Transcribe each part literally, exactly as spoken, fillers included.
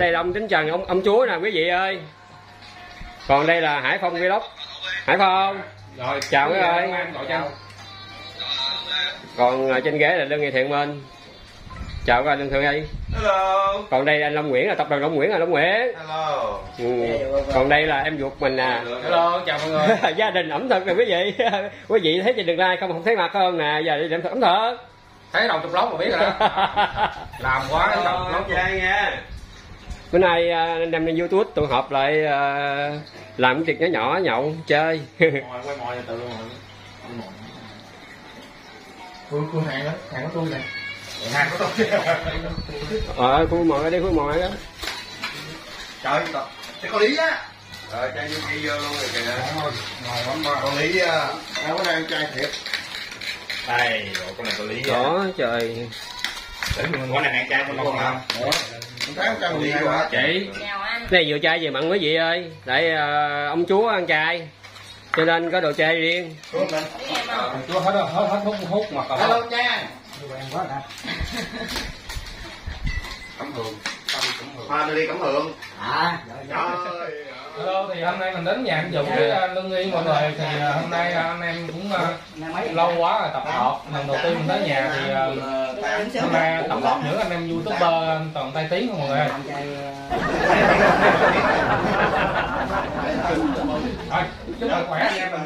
đây là ông Tính Trần, ông ông chúa nè quý vị ơi. Còn đây là Hải Phong Vlog. Hải Phong. Rồi chào quý vị ơi. Còn trên ghế là Lương Nghị Thiện Minh. Chào các anh Lương Thượng Hy. Hello. Còn đây là anh Long Nguyễn, là tập đoàn Long Nguyễn, là Long Nguyễn. Hello. Ừ. Còn đây là em ruột mình nè. Hello, chào mọi người. Gia đình ẩm thực nè quý vị. Quý vị thấy trên đường like không không thấy mặt không nè, giờ đi ẩm thực ẩm thực. Thấy đầu chụp lót mà biết rồi đó. Làm quá cái đầu chụp lót chơi nha. Bữa nay anh em lên YouTube tụ họp lại uh, làm cái tiệc nhỏ nhỏ nhậu chơi. Ngồi quay ngồi từ luôn. Phương phương hàng đó, hàng của tôi nè. Hàng của tôi. Ờ, khu mồi ở đây, khu mồi đó. Trời ơi, cái con Lý á. Rồi chai vô kia vô luôn rồi kìa. Ngồi lắm ba. Con Lý á, đâu có đang chai thiệt. Đây, con này con Lý. Đó trời. Để mình con này hàng chai con không mà. Con thấy con Lý quá. Chị. Này vừa chai về mặn quý vị ơi. Để uh, ông chúa ăn chay. Cho nên có đồ chai riêng. Chúa hết rồi, hết hết hút hút mà còn. Hello cha. Quá đã. Cẩm Hường. Hoa đi Cẩm Hường. À, trời ơi. Hello, thì hôm nay mình đến nhà anh Dũng với Lương Nghi mọi người. Thì hôm nay anh em cũng uh, lâu quá rồi tập họp. Lần đầu tiên mình tới nhà thì uh, hôm nay tập họp những anh em youtuber toàn tay tiếng không mọi người. Rồi, chúc sức khỏe anh em mình.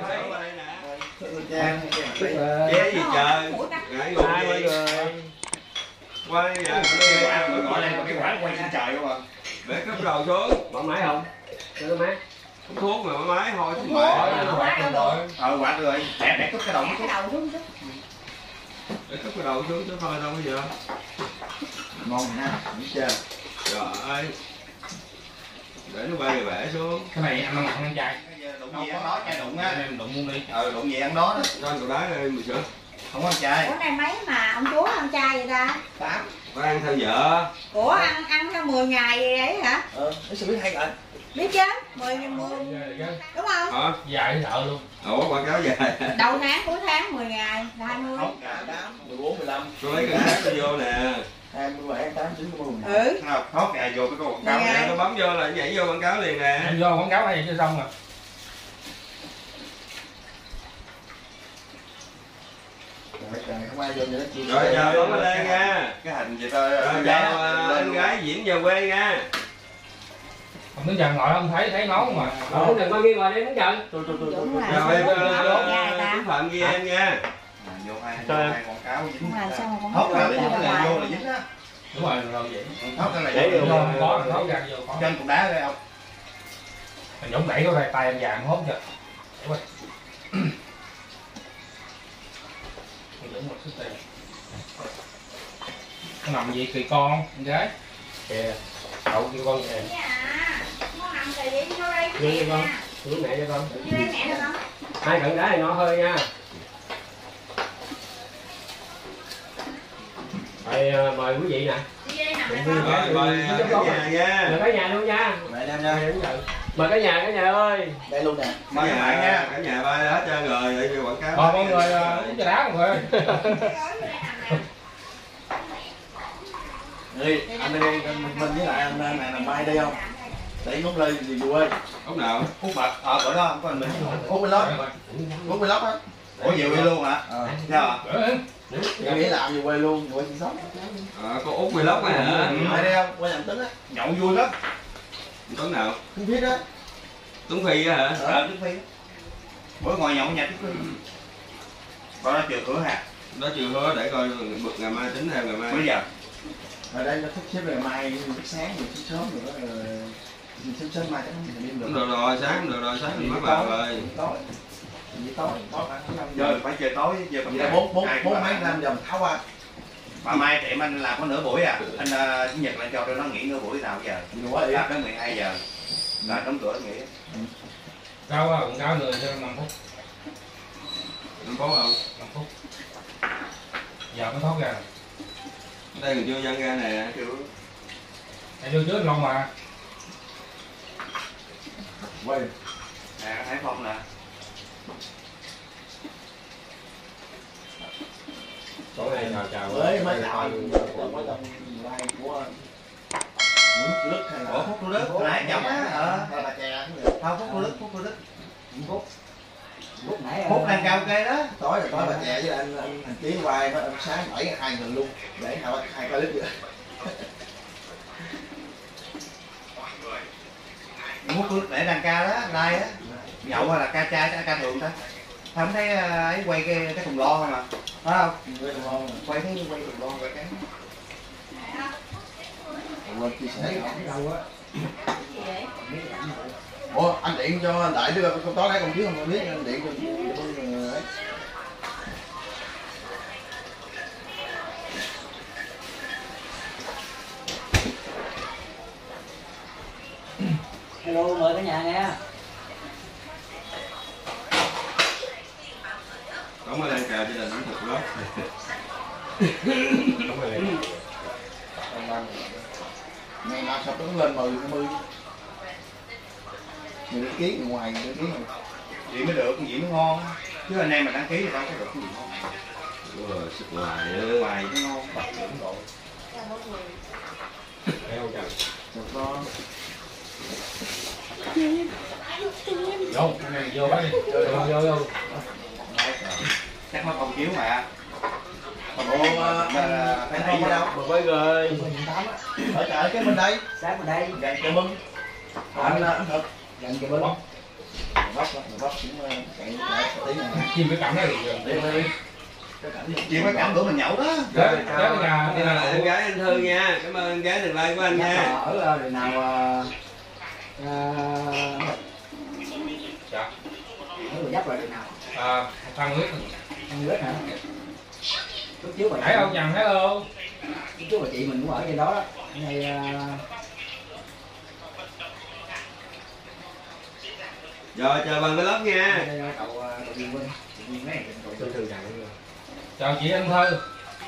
Chế gì trời. Hai mọi người. Quay à, gọi lên cái quả quay trên trời không à. Để cấp đầu xuống. Mở máy không? Cho máy. Hút thuốc mà mở máy thôi chứ Rồi, mẹ. quạt rồi. Ờ quạt rồi. Để để cúp cái đầu cái đầu xuống chứ. Để cúp cái đầu xuống chứ thôi đâu bây giờ. Ngon nha, biết chưa? Rồi. Để nó bay về bể xuống. Cái này ăn mặn ăn chay. Đụng gì ăn đó, chai đụng á. Em đụng luôn đi. Ờ đụng gì ăn đó đó. Cho anh cậu đá đây mười sữa. Không có ăn chay. Ủa này mấy mà ông chúa ăn chay vậy ta? Tám. Có ăn theo vợ. Ủa ăn ăn theo mười ngày vậy đấy hả? Ờ, nó sẽ biết hay rồi. Biết chứ, mười mười đúng không? Hả? Dài sợ luôn. Ủa quảng cáo dài. Đầu tháng cuối tháng mười ngày là hai mươi. Không, cả tám, mười bốn, mười lăm. Tôi lấy cái tháng tôi vô nè. hai mươi bảy, tám, chín, mười. Ừ. Không, thoát ngày vô cái quảng cáo này nó bấm vô là nhảy vô quảng cáo liền nè. Em vô quảng cáo hay vậy chứ xong rồi. Rồi chào bấm lên nha. Cái hành gì tôi chào anh gái diễn về quê nha. Ông Tính Trần ngồi không thấy thấy máu mà. Ờ, Tính Trần coi ghi rồi đi Tính Trần. Đúng là Chào em ta. Tính Phạm ghi em nha. Vô hai quảng cáo dính. Làm sao mà con Thoát ra để dính là vô là dính á. Đúng rồi, rồi vậy. Thoát ra là Để vô. vô có thoát ra vô có. Trên cục đá đây không? Thằng Dũng đẩy vô đây tay anh vàng hốt kìa. Nó nằm gì kỳ con anh gái kìa đậu kêu con kìa nó nằm kìa vậy vô đây Đi con, xuống mẹ cho con. vô đây mẹ được không? Hai cận đá này nó hơi nha. Rồi mời quý vị nè. Đi đây nằm Mời đây Mời cả nhà nha. Mời cả nhà luôn nha. Mời em nha. Mời cả nhà, cả nhà ơi. Đây luôn nè. Mời các bạn nha. Cả nhà bay hết trơn rồi để quảng cáo. Rồi mọi người uống trà đá mọi người ơi. Đi, anh đi mình với lại anh này làm mai đi không? Để ngút ly gì vui ơi. Lúc nào? Hút bật, ờ bữa đó không có anh mình. Hút bên lót. Hút bên lót á. Ủa về quê luôn hả? Ờ. Sao ạ? Em nghĩ làm gì quê luôn, quê sinh sống. Ờ, có Út Vlog này hả? Ai đi không? Quê nhận tính á. Nhậu vui lắm. Tuấn nào? Không biết á. Tuấn Phi á hả? Ờ, Tuấn Phi. Bữa ngồi nhậu nhà Tuấn Phi. Có đó chưa hứa hả? Đó chưa hứa để coi bực ngày mai tính theo ngày mai. Bây giờ? Ở đây nó thức xếp về mai thức sáng rồi thức sớm rồi đó rồi sớm sớm mai chắc không đêm được. Đúng rồi rồi, sáng được rồi, sáng mình mới vào rồi. Tối. Gì tối, tối Giờ phải chơi tối giờ vậy là bốn bốn bốn mấy năm vòng tháo qua. Mà mai tiệm anh làm có nửa buổi à, anh uh, chủ nhật lại cho nó nghỉ nửa buổi nào giờ, làm tới mười hai giờ, là đóng cửa nghỉ. Cao quá, cũng cao người cho năm phút. Năm phút không? năm phút. Giờ mới thoát ra. Đây người chưa dân ra nè. Em vô trước lâu mà. Quay. Nè, thấy không nè. Tối nay chào chào với mấy tàu mấy tàu like của Phúc Đức hay là Ủa Phúc Thủ Đức, hồi nãy giọng á, ờ. hay là chè cũng được. Không, Phúc Thủ Đức, Phúc Thủ Đức. Phúc Lúc nãy Phúc đang cao kê đó. tối là tối bà chè với anh anh thằng Tiến hoài nó sáng bảy hai người luôn để hai hai cái clip vậy. Phúc Thủ Đức để đàn ca đó, like á. Nhậu hay là ca trai, ca thường ta. Không thấy ấy quay cái cái thùng lo không à? Phải không? Quay thấy quay thùng lo quay cái. Quên chia sẻ đâu á. Ủa anh điện cho Đại đưa con tối nãy con biết không biết anh điện cho cho ấy. Hello, mời cả nhà nghe. Có mới lên cào cho nên nó thật lắm. Đúng rồi. Ngày nào sắp đứng lên mười hai mươi. Mười ký người ngoài mười ký rồi. Vậy mới được, vậy mới ngon á. Chứ anh em mà đăng ký thì đâu có được cái gì ngon. Đúng rồi, sức ngoài á. Ngoài chứ ngon. Thấy không Trần? Chào con. Vô, cái này vô cái đi. Vô, vô, vô. Chắc nó không chiếu mà. Còn Ủa mà anh không ở đâu? Một với người. Ở chợ cái bên đây. Sáng ở đây, Gần chợ Bưng. Anh anh thật. gần chợ Bưng. Bắp bắp bắp cũng chạy lại tí này. Chim cái cảnh này được. Đi đi. Chị mới cảm bữa mình nhậu đó. Chết, chết ở nhà đi Đây là là em gái anh Thư nha. Cảm ơn em gái đường like của anh nha. Ở đời nào dạ. ở người dắt là đời nào? À, thằng Nguyễn Anh Lết hả? Lúc trước bà thấy không Trần thấy không? Lúc trước bà chị mình cũng ở trên đó đó. Ngày Rồi chờ bằng cái lớp nha. cậu cậu Duyên Vinh, Duyên mấy cậu Thư Thư Trần. Chào chị Anh Thư.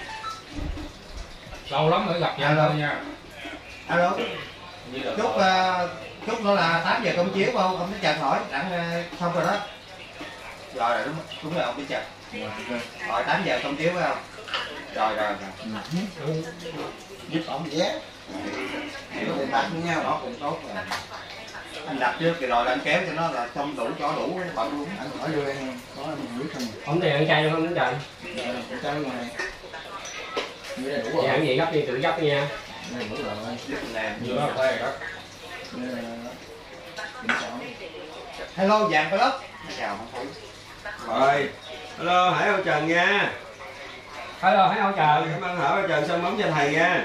Lâu lắm mới gặp chị Anh Thư nha. Alo. Như là Chút uh, chút nữa là tám giờ công chiếu không? Ông đến chào hỏi, đặng uh, xong rồi đó. Rồi rồi đúng đúng rồi ông đi chào. Rồi tám giờ công chiếu phải không? Rồi rồi rồi. Giúp ổng vé. Để bạc với nhau. Đó cũng tốt rồi. Anh đặt trước thì rồi là anh kéo cho nó là xong đủ cho đủ cái bận luôn. Anh hỏi vô đây có anh biết không? Không tiền ăn chay được không Trần? Con trai ngoài. Như này đủ Dạ rồi. ăn gì gấp đi, tự gấp nha. Này đủ rồi. Giúp mình làm. như đó thuê đó. Như là kiểm soát. Hello vàng vlog. Chào không thấy. Rồi. Hello, Hải Âu Trần nha. Hello, thấy không Rồi, Trần? cảm ơn Hải Âu Trần xong bấm cho thầy nha.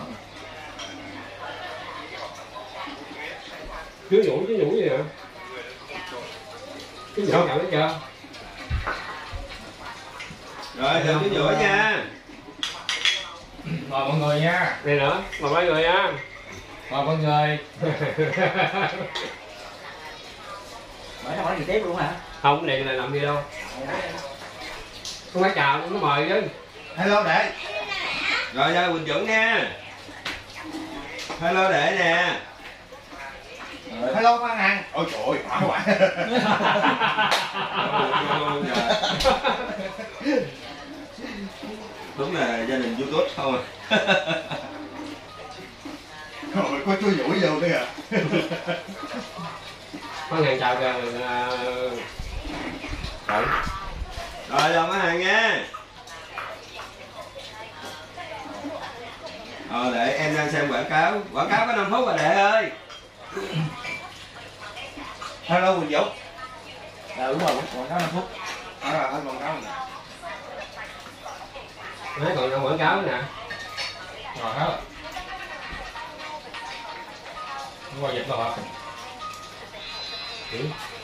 Chú nhủ, chú nhủ gì nữa? Chú nhủ nhận thấy chưa? Rồi, chờ cái nhựa nha. Mời mọi người nha. Này nữa, mời mọi người nha. Mời mọi người. Bởi nó hỏi gì tiếp luôn hả? Không, này là làm gì đâu. Không phải chào, nó mời chứ. Hello đệ. Rồi, ra Quỳnh Dũng nha. Hello đệ nè. Hello Phan Hằng. Ôi trời ơi, quá quá. Đúng là gia đình YouTube thôi. Rồi có chú Vũ vô nữa à. Có ngàn chào kìa. Rồi. Rồi, làm cái hàng nha. Ờ, để em đang xem quảng cáo. Quảng cáo có năm phút rồi đệ ơi. Hello Quỳnh Dũng. Dạ đúng rồi, còn có năm phút. Đó là hết quảng cáo rồi. Đấy, còn trong quảng cáo nữa nè. Rồi hết rồi. Không qua dịch rồi hả? Ừ.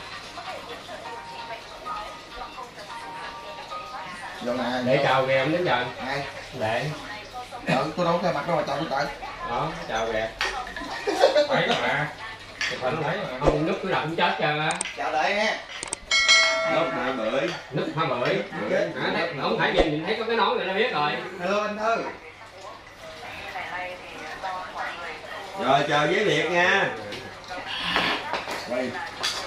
Giờ này Để chào kìa, không đến Trần. ai? Để. Ờ, tôi đâu có cái mặt đâu mà chào tôi tại. Đó, chào kìa. Thấy rồi mà. Chụp hình thấy mà. Không, núp cái đậm chết trơn á. Chào đại nha. Lớp hai bưởi. Núp hoa bưởi. Hả, thấy, không phải nhìn, nhìn thấy có cái nón này nó biết rồi. Hello anh Thư. Rồi, chào giấy Việt nha. Quay.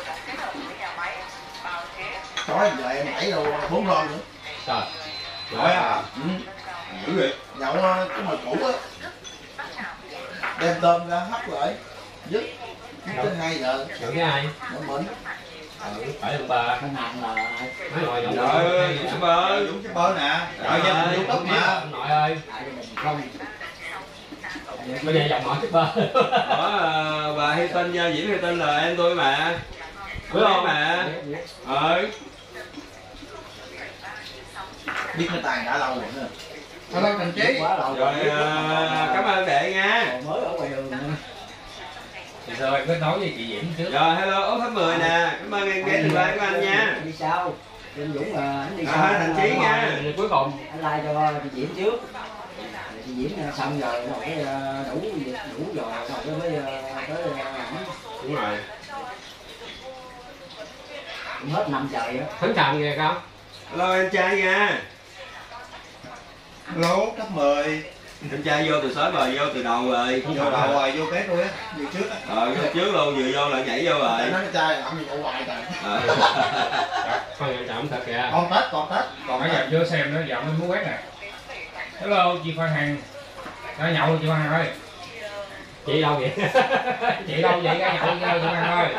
Tối giờ em nhảy đâu bốn ron nữa. Trời. Hỏi à. Ừ. Dữ vậy. Nhậu cái mời cũ á. đem tôm ra hấp lại dứt đến hai giờ Nhậu với ai? nó mịn. Ừ, phải ông bà. Nó nặng là Nói ngồi nhậu Trời ơi, nhậu. chú bơ. Dũng chứ bơ nè. Trời Trời ơi, ơi, Dũng tóc mà. Ông nội ơi. tại gia đình không. Bây giờ dòng hỏi chút bơ. Ủa, bà hay tên Diễm hay tên là em tôi mà. Đúng không? Mà. Ờ. Biết cái tài đã lâu rồi nữa. Hello Thành Chí. Quá lâu Rồi, à, cảm ơn đệ nha. còn mới ở ngoài đường nữa. Thì sao em cứ nói với chị Diễm trước. Rồi, hello, ốc thấp mười nè. Cảm ơn em ghé tương lai của anh nha. Đi sao? Anh Dũng là anh đi À, sao? Thành Chí nha. Rồi, cuối cùng. Anh like cho chị Diễm trước. Rồi chị Diễm xong rồi rồi cái ờ, đủ đủ rồi rồi cái mới ờ, tới ờ, ảnh. Đúng rồi. Cũng hết năm trời á. Thánh Trầm kìa con. Hello em trai nha. Lố cấp mười. Em trai vô từ sớm rồi, vô từ đầu rồi. Vô đầu rồi, vô kế tôi á. Vô trước á. Ờ, vô trước luôn, vừa vô lại nhảy vô rồi. Nói cái trai làm gì ở ngoài trời. Ờ. Con Nhậu Trầm thật kìa. Còn Tết, còn Tết. Còn Nãy Tết. giờ vô xem nữa, dạo mới muốn quét nè. Hello chị Phan Hằng. Ra nhậu rồi chị Phan Hằng ơi. Chị đâu vậy? Chị đâu vậy, ra nhậu ra chị Phan Hằng ơi.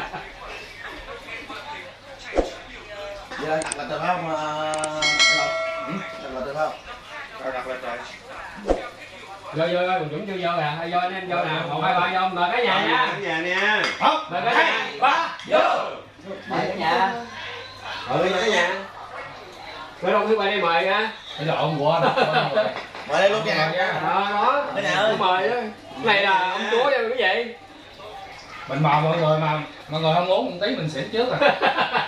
Giờ đặt là từ không? Hello. Ừ, đặt là từ không? Rồi đặt lên trời. Vô vô vô, Dũng chưa vô nè, vô anh em vô nè, một hai ba vô, mời cả nhà nha. Cả nhà nha. Không. Mời cả nhà, ba, vô. Mời cả nhà. Ừ, mời cả nhà. Bữa đâu thứ ba đi mời nha. Bây giờ ông qua rồi. Mời đây luôn nha. Ờ đó, Đây nè ơi. mời đó. Cái này là ông chúa cho cái gì? Mình mời mọi người mà mọi người không uống một tí mình xỉn trước à.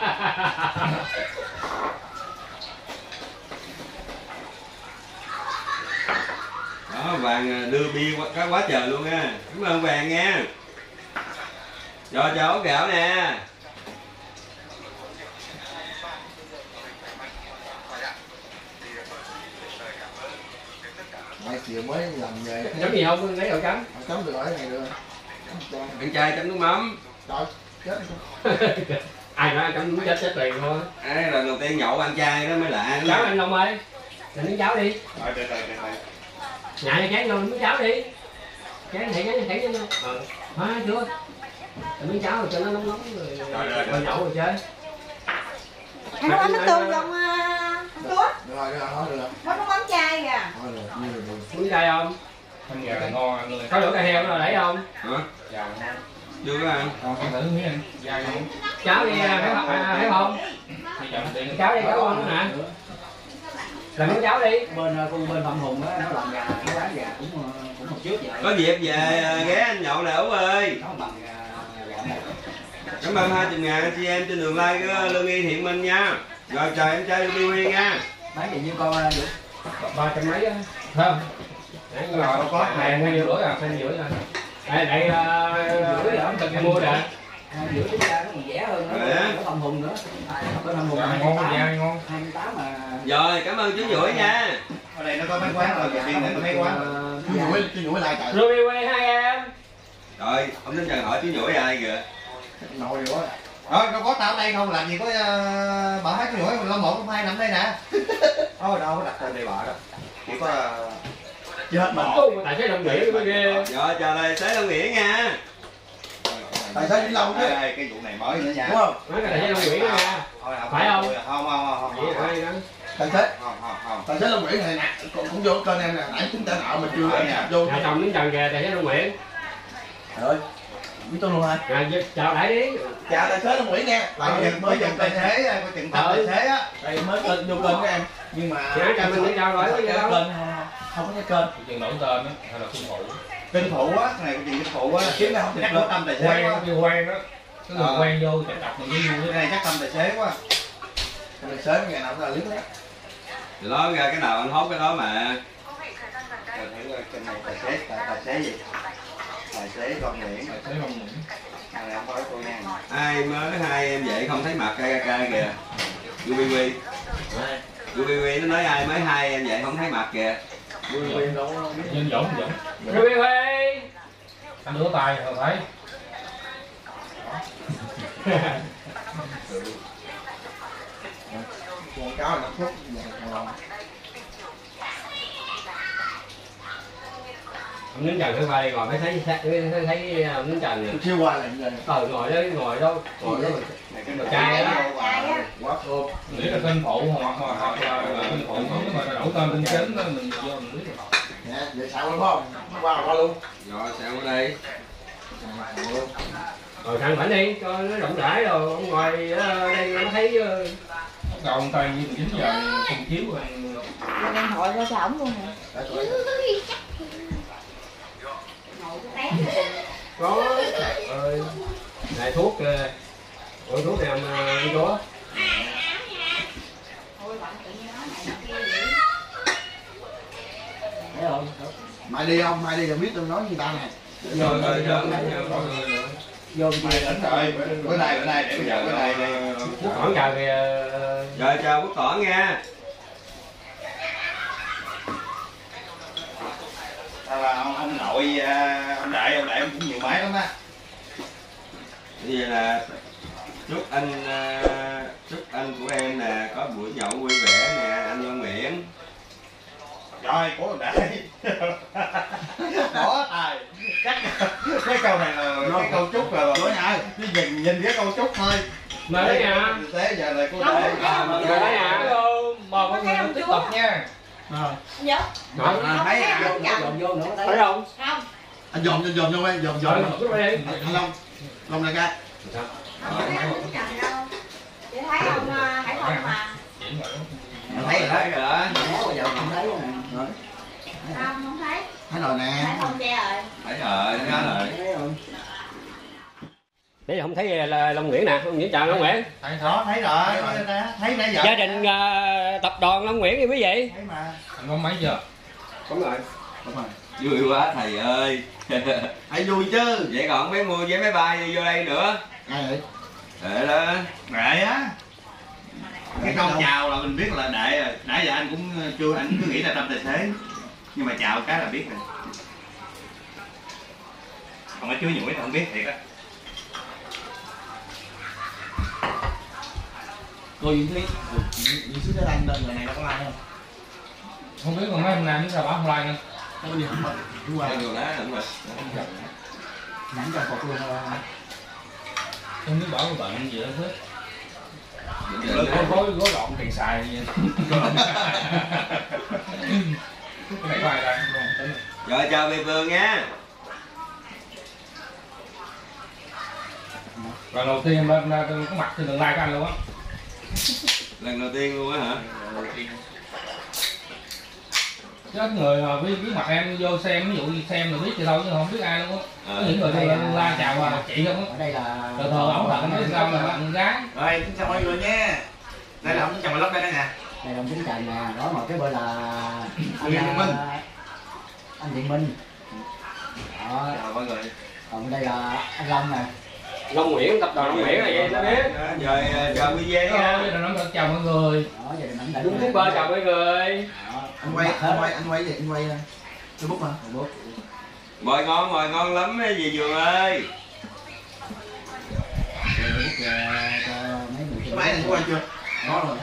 Đó, Vàng đưa bia quá, cá quá trời luôn nha. Cảm ơn Vàng nha. Rồi chào ốc gạo nè. Mai chiều mới làm về. Chấm gì không? Lấy đậu chấm. Chấm được rồi này được. Bạn trai chấm nước mắm. Trời, chết rồi. Ai nói chấm đúng chết chết liền thôi. À, lần đầu tiên nhậu ăn chay đó mới lạ. Cháo anh Long ơi. Làm miếng cháo đi. Rồi, từ từ, từ từ. Nhà cho chén luôn miếng cháo đi. Chén thảy chén thảy chứ. Ờ. Hóa chưa? Làm miếng cháo rồi cho nó nóng nóng rồi. Rồi, rồi, Rồi nhậu rồi chơi. Anh nấu bánh nước tương không anh Chúa? Được rồi, được rồi, thôi được rồi. Bánh nấu bánh chay kìa. Thôi được, như được được. Muốn cay không? Anh gà là ngon anh ơi. Có lửa cay heo nó lấy không? Hả? Gà là ngon. Chưa có ăn. Còn ăn thử miếng anh. Gà ngon. Cháo đi phải không? Phải không? Bây giờ mình đi. Cháo đi cháo ngon nè. Làm miếng cháo đi. Bên ờ, con bên Phạm Hùng á nó làm gà, nó bán gà cũng ờ, cũng một trước vậy. Có dịp về à, ghé anh nhậu nè Út ơi. Nó bằng gà gà này. Cảm ơn hai mươi ngàn anh chị em trên đường like của Lương Y Thiện Minh nha. Rồi chào em trai Lương Huy nha. Bán gì nhiêu con anh Dũng? Ba trăm mấy á. Không. Đấy, Rồi có hàng mua rưỡi à. Xanh rưỡi thôi. Đây đây rưỡi là từng mua nè. À, giữa chúng ta nó còn rẻ hơn nữa, Rẻ. có Phạm Hùng nữa. Bên Phạm Hùng Gà hai ngon, mươi tám, gà ngon. hai mươi tám mà. Rồi cảm ơn chú Dũi nha. Ở đây nó có mấy quán rồi, riêng này có mấy quán. Ờ, Chú Nhũi, chú Nhũi lại trời. Ruby quay hai em. Rồi ông đến giờ hỏi chú Dũi ai kìa. Nội quá. Rồi, đâu có tao ở đây không, làm gì có uh, bà hát cái nhủi, Long một, Long hai nằm đây nè. Thôi đâu có đặt tên đây bà đâu. Chỉ có uh, Chết mà. Tại cái đồng nghĩa cái ghê. Rồi chào tài xế Long Nghĩa nha. Tại sao đi lâu chứ? đây, cái vụ này mới nữa nha. Đúng không? Nói cái này đồng nghĩa đó nha. Thôi, Phải không? Không, không, không, Vậy không. ai đó. Tài xế. Không, không, không. Tài xế Long Nguyễn này nè, cũng cũng vô kênh em nè, nãy chúng ta nợ mà chưa Phải nha. vô. Nhà chồng đến trần kìa tại cái đồng nghĩa. Trời ơi. Biết tôi luôn hả? Rồi chào đại đi. Chào tài xế Long Nguyễn nha. Lại Tại dừng mới dừng tài xế, có chừng tập Ừ. tài xế á. đây mới kênh vô kênh của em. Nhưng mà Dạ, chào mình đi chào rồi, có gì cái đâu. kênh không có cái kênh. Chừng đổi tên á, hay là cung phụ. Kinh phụ á, cái này có chừng kinh phụ á. Kiếm ra không Chắc được có tâm tài xế Quen, quá. cái quen đó. Cái người Ờ. quen vô thì đọc mình cái vui Cái này chắc tâm tài xế quá. Tài xế ngày nào cũng là liếc đó. Thì đó ra cái nào anh hốt cái đó mà. Rồi thử coi cái này tài xế, tài, tài xế gì? Tài xế Long Nguyễn. Tài xế Long Nguyễn. Này không nói cô nha. Ai mới hai em vậy không thấy mặt ca ca ca kìa. Ruby Huy. Ruby Huy nó nói ai mới hai em vậy không thấy mặt kìa. Quyền đâu không biết. Dân Dũng, Dũng. Ruby Huy. Anh đưa tay rồi thấy. Quảng cáo năm phút giờ còn lòng. ông nín trần phải qua đây ngồi mới thấy thấy thấy, thấy ông nín trần Tôi siêu qua là như vậy. ờ ngồi đó ngồi đó ngồi đó mà trai đó Quá khô. Nghĩ là tên phụ hoặc hoặc là tên phụ nếu mà đổi tên tên chính đó mình vô mình biết rồi. Nè, vậy sao đúng không? Qua qua luôn. Rồi sao ở đây? rồi thằng phải đi cho nó rộng rãi rồi ông ngồi ở đây nó thấy Bắt đầu ông tay như chín giờ không chiếu rồi. Điện thoại ra cho ổng luôn nè. có ơi này thuốc ủa thuốc này ông đi chúa Thấy không? Mai đi không? Mai đi rồi biết tôi nói gì ta nè. Rồi rồi rồi. Vô Mai đến rồi, bữa nay bữa nay để bây giờ bữa nay đây. thuốc khoảng chờ thì Rồi chào Quốc Toản nha. Sao là ông, ông nội ông đại ông đại ông cũng nhiều máy lắm á. Bây giờ là chúc anh chúc anh của em nè có buổi nhậu vui vẻ nè anh Văn Nguyễn. Rồi của ông đại. Đó tài. Chắc cái câu này là cái câu chúc rồi Nói nha. cứ nhìn nhìn cái câu chúc thôi. mời đấy nha Thế giờ là cô đại. mời đấy nha Mời mọi người tiếp tục nha. Dạ. Không, thấy à, dồn vô nữa thấy. thấy không Không. Anh dòm cho dòm cho em, dòm rồi dòm. chút đi Anh Long. Long này ca. Không thấy ông Trần đâu. Chị thấy ông Hải Phòng mà. Thấy rồi đó. Thấy rồi đó. Nếu bây giờ không thấy rồi. Không, không thấy. Thấy rồi nè. Hải Phòng che rồi. Thấy rồi, thấy rồi. Thấy rồi. để không thấy là Long Nguyễn nè Long Nguyễn chào Long Nguyễn Thấy đó, thấy rồi. Thấy nãy giờ. gia đình uh, tập đoàn Long Nguyễn như quý vị Thấy mà. Anh có mấy giờ? đúng rồi Đúng rồi. Vui quá thầy ơi. Hãy vui chứ. Vậy còn mấy mua vé máy bay đi vô đây nữa. Ai vậy? Để đó. Đệ á. Cái câu chào là mình biết là đệ rồi. Nãy giờ anh cũng chưa, anh cứ nghĩ là tâm tài xế. Nhưng mà chào cái là biết rồi. Còn ở chưa nhủi thì không biết thiệt á. Cô Duyên Thúy. Duyên Thúy Anh lên giờ này nó có like không? Không biết còn mấy hôm nay biết sao báo online nữa. Nó có đi không? Đúng rồi. Đây rồi đó, đúng rồi. Nhắn cho cột luôn. Không biết bảo cái bệnh gì đó hết. Định Rồi định có đó. gói gói lộn tiền xài gì vậy? Cái này có ai đây? Rồi chào Việt Vương nha. Lần đầu tiên bên có mặt trên đường like của anh luôn á. Lần đầu tiên luôn á hả? Chứ ít người mà biết, biết mặt em vô xem, ví dụ như xem rồi biết gì đâu chứ không biết ai luôn á. Có những người trên đường like chào mà chị không á. Ở đây là Thường thường ổng thật nói sao là bạn gái. Rồi, xin chào mọi người nha. Đây là ông chào mọi lớp đây đó nè. đây là ông Chính Trần nè, đó mà cái bên là anh Nguyễn Thiện Minh. à, anh Thiện Minh. Đó, Chào mọi người. còn đây là anh Long nè. Long Nguyễn tập đoàn Long Nguyễn là vậy nó biết Rồi chào Quy Dê Hello, nha. bây giờ nó chào mọi người. Đó, gia đình ảnh định. đúng youtuber chào mọi người Đó, Anh quay, anh quay, anh quay gì? Anh quay Facebook hả? Facebook. Mồi ngon, mồi ngon lắm á dì Vườn ơi. Facebook ra cho mấy người Cái máy này có quay chưa? Có rồi.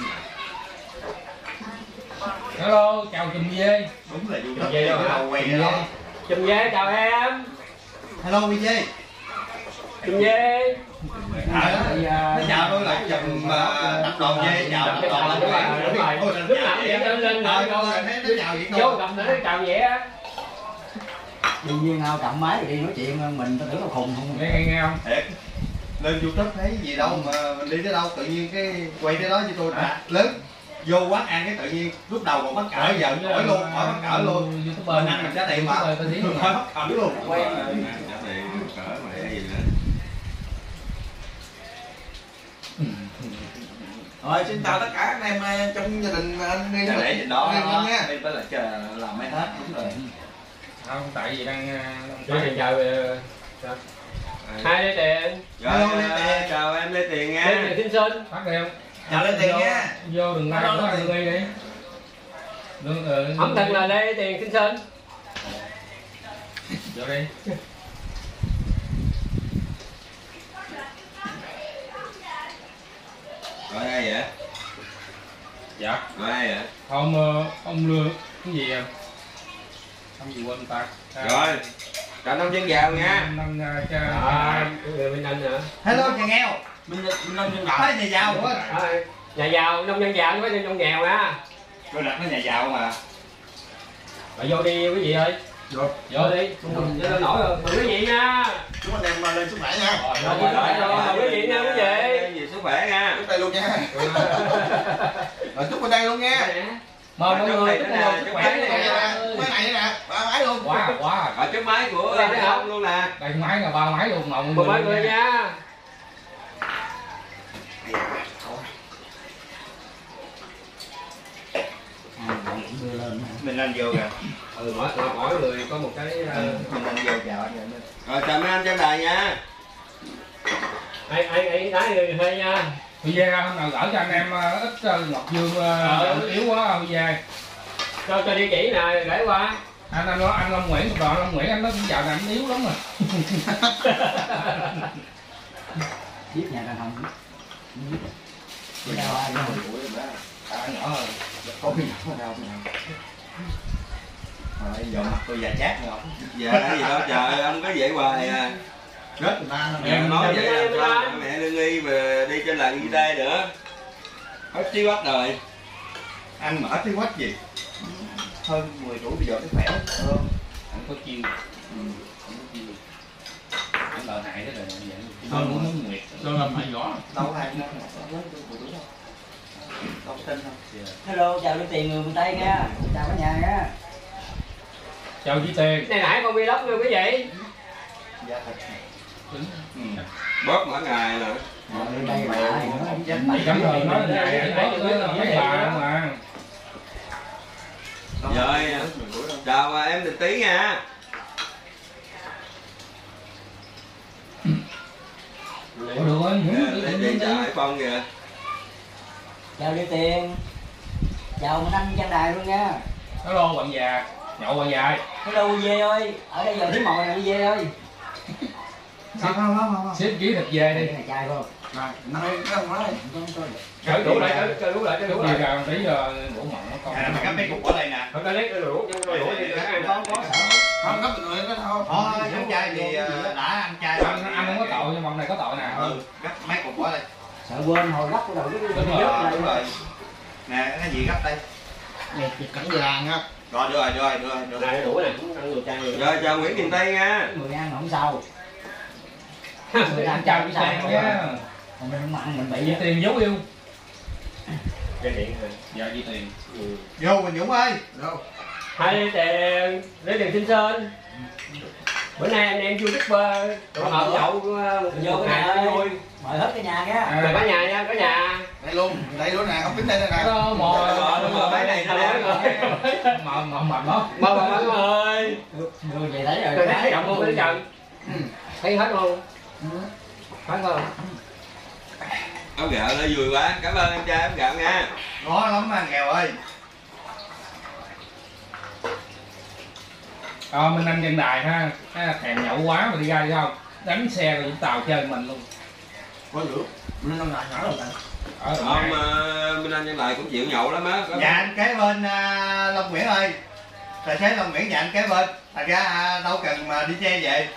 Hello, chào Chùm Dê. Đúng là Chùm YouTube Dê đâu hả? đâu quay đó. Chùm Dê chào em Hello vê giê. Chùm Dê À, Thì, nó à, chào tôi là chùm tập đoàn dê, chào tập đoàn đúng rồi đúng rồi lúc nào cũng vậy lên lên Rồi, lên rồi, thấy nó chào vậy vô thôi. gặp nữa chào vậy á đương nhiên ao cầm máy đi nói chuyện mình tôi tưởng nó khùng không. Nghe nghe nghe không? Thiệt. Lên YouTube thấy gì đâu mà mình đi tới đâu tự nhiên cái quay tới đó với tôi đã lớn. Vô quán ăn cái tự nhiên lúc đầu còn mắc cỡ giờ hỏi luôn, hỏi mắc cỡ luôn. YouTuber Mình ăn mình trả tiền mà. YouTuber tên tiếng Hỏi mắc cỡ luôn. Quen Rồi, trả tiền cỡ mẹ gì nữa. Rồi xin chào tất cả anh em ờ, trong gia đình anh đi. Để trên đó Anh nha. đi tới là chờ làm mấy hết đúng rồi. không, tại vì đang Lê Tiền chào ờ, chào. Hai Lê Tiền Rồi Hello, Lê Tiền. chào em Lê Tiền Lê nha. Tiền Sinh Sinh phát đi không? Chào Lê Tiền nha. Vô đừng like của anh đi đi. Đừng ờ, ẩm thực là Lê Tiền Sinh Sinh vô đi. Gọi ai vậy? Dạ. Gọi ai vậy? Ông ờ, ông lừa cái gì à? Không gì quên ta. Rồi. Cho nông dân vào nha. Nông cha. À, người bên anh hả? Hello nhà nghèo. Mình mình lên nhân Thấy nhà giàu quá. À, nhà giàu, nông dân giàu chứ không phải nông nghèo nha. Tôi đặt nó nhà giàu mà. Rồi vô đi quý vị ơi. Rồi. Vô đi. Không lên nổi rồi. Mừng quý vị nha. Chúng anh em lên sức khỏe nha. Rồi, rồi, rồi, rồi, mừng quý vị nha quý vị. Gì sức khỏe nha. Chúc đây luôn nha. Rồi chúc bên đây luôn nha. Mời mọi người chúc này sức khỏe nha. Mấy này nè, ba máy luôn. Quá quá. Ở trước máy của Đăng Long luôn nè. Đây máy là ba máy luôn, mọi Mừng mọi người người nha. Mình lên vô kìa. Ừ, mỗi, mỗi người có một cái... Mình lên vô chào anh vậy. Rồi chào mấy anh trên đài nha. Ai, ai, ai nói người thuê nha. Huy Giang hôm nào gửi cho anh em ít Ngọc Dương uh, yếu quá Huy Giang. Cho cho địa chỉ nè, để qua. Anh anh nói anh Long Nguyễn, tập đoàn Long Nguyễn anh nói cũng dạo này anh yếu lắm rồi. Tiếp nhà đàn hồng. À, nhỏ rồi. Có cái nhỏ nào nào. Rồi giờ mặt tôi già chát rồi. Dạ cái gì đó trời, ông có vậy hoài à. Rất người ta Em nói vậy làm sao mẹ Lương Nghi mà đi trên làng gì đây nữa. Hết trí quách rồi. Anh mở cái quách gì? Hơn mười tuổi bây giờ cái khỏe hơn. Anh có chiêu. Ừ. Anh có chiêu. Anh lợi hại đó là vậy. Hơn muốn muốn nguyệt. Sơn làm hay rõ. Đâu hay nó không tin không? Hello, chào Lương Tiền người miền Tây nha. Chào cả nhà nha. Chào Chí Tiền. Này nãy con vlog nha quý vị. Dạ thật. Ừ. Bớt mỗi ngày rồi. Đây là ai nữa? Thì cảm ơn nói là ngày bớt với bà mà. Rồi, chào em Đình Tí nha. Ủa được ơi, Để đi chào Hải Phong kìa. Chào Lương Tiền. Chào mình anh Trang Đài luôn nha. Hello bạn già, nhậu bạn dài. Hello Dê ơi, ở đây giờ thấy mồi nè Dê ơi. Không không không không. Xếp ký thịt về đi. Đây là chai không? Rồi, nói cái không nói. Chơi đủ lại, chơi đủ lại, chơi đủ Gì lại. ra tí giờ đủ mặn nó con. À, mày cắm mấy cục ở đây nè. Không có lấy đủ, nhưng mà đủ thì ăn không có. Không có người đó đâu. Thôi, anh trai thì đã ăn chay rồi. Anh, anh không có tội nhưng mầm này có tội nè. Ừ, gấp mấy cục ở đây. Sợ quên hồi gấp cái đầu cái Đúng cái rồi, nước Đúng này. rồi. Nè, cái gì gấp đây? Một chục cảnh vàng á. Rồi, được rồi, được rồi, được rồi. Được rồi. Này đủ nè, ăn đồ chay rồi. Rồi chào Nguyễn Đình Tây nha. Người ăn không sao. Anh chào Chí Tiền nha. Còn mình không ăn mình bị Chí Tiền dấu yêu. Cái điện rồi. Dạ Chí Tiền. Vô Quỳnh Dũng ơi. Đâu? Hai lấy tiền, lấy tiền xin sơn. Bữa nay anh em youtuber tụ họp nhậu vô cái nhà vui. ơi. Mời hết cái nhà nha. Mời cả nhà nha, cả nhà. Đây luôn, đây luôn nè, không tính đây nè. Hello mồi. Đúng rồi, mấy này nó Rồi, rồi. Mầm mầm mầm đó. Mời mọi người ơi. Người về thấy rồi. Tôi thấy động luôn, thấy trần. Thấy hết luôn. Phải không? Áo gạo nó vui quá. Cảm ơn em trai áo gạo nha. Ngon lắm mà nghèo ơi. Ờ mình anh trên đài ha. À, thèm nhậu quá mà đi ra đi không? Đánh xe rồi Vũng Tàu chơi mình luôn. Có lửa. Mình ăn nhỏ nhỏ rồi. Ở Ông uh, Minh Anh nhân lại cũng chịu nhậu lắm á. Nhà anh kế bên uh, Long Nguyễn ơi. Tài xế Long Nguyễn nhà anh kế bên. Thành ra uh, đâu cần mà đi xe về.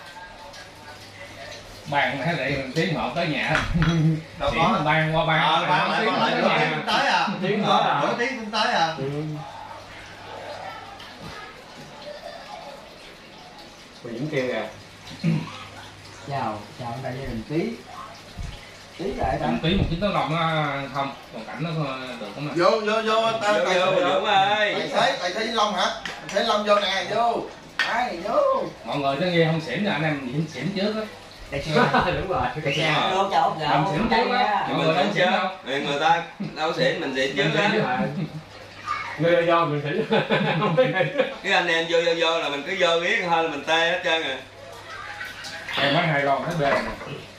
bàn hay lại tiếng hộp tới nhà. Đâu Tiếng có. mình bàn qua bàn. Ờ, bàn lại tiếng còn lại tới nửa nhà. tiếng cũng tới à. Tiếng Ờ, tới à. nửa tiếng cũng tới à. Mình vẫn kêu kìa. Chào, chào anh đại gia đình Tí. Tí lại Còn đây. tí một chín tới lòng nó không, còn cảnh nó được không nè. Vô vô vô ta Vô tài vô Quỳnh Dũng ơi. tài xế tài xế Long hả? Tài xế Long vô nè, vô. Ai vô. Mọi người nó nghe không xỉn rồi anh em diễn xỉn trước á. Đúng rồi. Đúng rồi. Hello, chào ốc Làm gạo. xỉn Đây trước á. nha. Mọi người đâu xỉn đâu. Thì người ta đâu xỉn mình xỉn trước á. Người do mình thỉnh. Cái anh em vô vô vô là mình cứ vô biết thôi là mình tê hết trơn à. Em bán hai lon hết bê nè.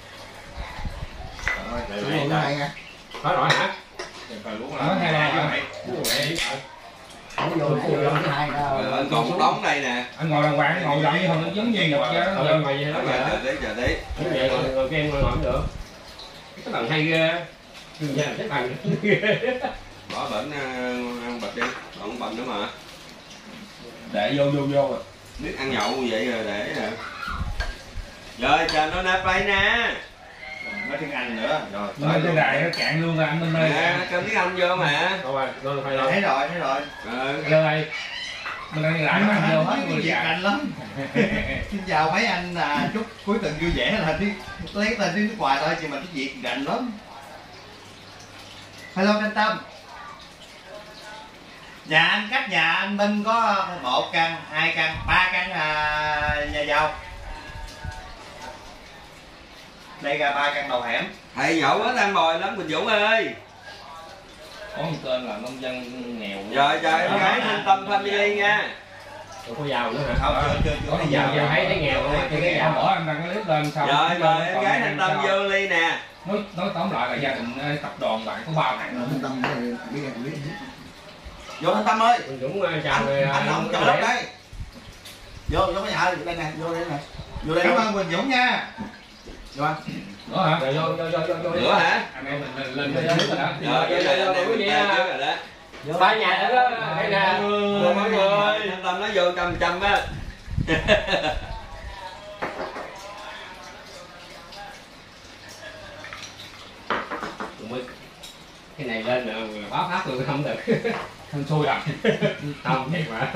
Xuống luôn này nha. Phải rồi hả? Ở hai lon hả? Không vô nãy vô cái hai đâu. Rồi, anh còn một đống đây nè. Anh ngồi đàng hoàng, anh ngồi rộng như không giống như Nhật ra Ở đó. bên ngoài gì đó Chờ vậy? tí chờ tí. Đúng vậy rồi, rồi cái em ngồi không được. Cái thằng hay ghê. Dạ, cái thằng Bỏ bệnh ăn bịch đi, còn bệnh nữa mà. Để vô vô vô rồi. Biết ăn nhậu như vậy rồi để rồi. Rồi chờ nó nạp lại nè. Nói tiếng Anh nữa. Rồi. Nói cái đài nó cạn luôn rồi anh Minh ơi. Nè, kêu tiếng Anh vô mà. Rồi, rồi phải rồi. Thấy rồi, thấy rồi. Ừ. Rồi. Mình ăn lại nó ăn vô hết Cái người việc già. lành lắm. Xin chào mấy anh, à, chúc cuối tuần vui vẻ là tiếng lấy tên tiếng nước ngoài thôi, nhưng mà cái việc rành lắm. Hello Thanh Tâm. Nhà anh cách nhà anh Minh có một căn, hai căn, ba căn à, nhà giàu. Đây là ba căn đầu hẻm. Thầy nhậu hết ăn bòi lắm Quỳnh Dũng ơi. Có một tên là nông dân nghèo. Rồi trời em gái Thanh Tâm Family nha. Rồi có giàu nữa hả? Không, chưa, chưa, chưa. Có Thấy giàu, giàu. Giờ thấy thấy nghèo không? Thấy Cái nghèo. bỏ anh đăng cái clip lên xong. Rồi rồi em gái Thanh Tâm vô ly nè. Nói, nói tóm lại là gia đình ờ, tập đoàn bạn có ba thằng nữa. Thanh Tâm biết biết Vô Thanh Tâm ơi. Quỳnh Dũng chào Anh, người anh không chào đất đây. Vô, vô cái nhà đây nè, vô đây nè. Vô đây. Cảm ơn Quỳnh Dũng nha. Vô anh. Nữa hả? Rồi vô vô vô vô vô. Nữa hả? Anh em mình lên lên lên rồi đó. Rồi vậy là anh em mình ta trước rồi đó. Ba nhà nữa đó. Đây nè. Rồi mọi người. Thanh Tâm nó vô trăm trăm á. Cái này lên rồi báo pháp tôi không được. Thân xui à? Không thiệt mà.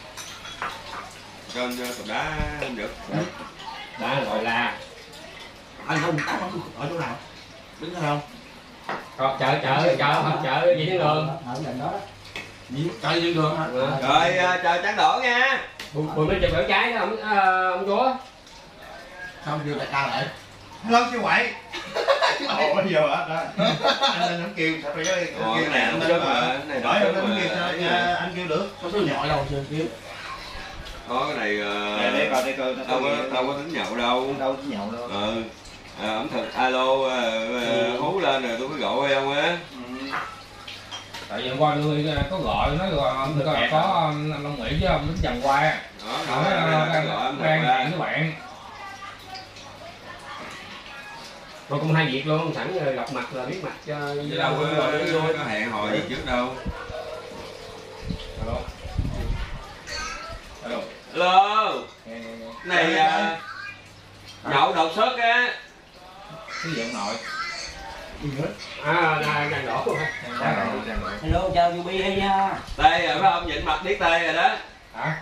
Cho cho cục đá không được. Đã gọi là Anh không đá không ở chỗ nào? Đứng thấy không? có chợ chợ chợ không chợ gì đến đường. Ở gần đó đó. Gì? Chơi trên đường hả? Rồi chờ trắng đổ nha. Bùi bùi bên chụp ở trái đó ông ông chúa. Không kêu đại ca lại. Hello chị Quậy. Ồ bây giờ hả? Anh lên không kêu, sao phải với Ồ, kêu cái này anh không lên sớm mà. mà, cái này Hỏi không anh sớm lên mà. kêu sao anh- anh kêu được. Có số nhỏ đâu chưa kêu. Có cái này Để để ờ, coi để coi. đâu có đâu có tính nhậu đâu. Đâu có nhậu đâu. Ừ. À, ẩm thực alo uh, hú lên rồi tôi có gọi không á. Tại vì hôm qua tôi có gọi nói rồi ông có, có anh Long Mỹ với ông Lính Trần qua. Đó, Nói rồi, đang đang gọi ẩm thực đang ra. hẹn với bạn. Rồi cũng hai việc luôn, sẵn rồi gặp mặt là biết mặt cho Chứ đâu có, có hẹn hò gì trước đâu. Alo. Alo. Alo. Nghe nghe nghe. Này à, nhậu đột xuất á. Cái gì ông nội? à đang đang đổ luôn hả? Đang rồi, đang rồi. Hello chào Yubi nha. Tê rồi phải không? Nhìn mặt biết tê rồi đó. Hả?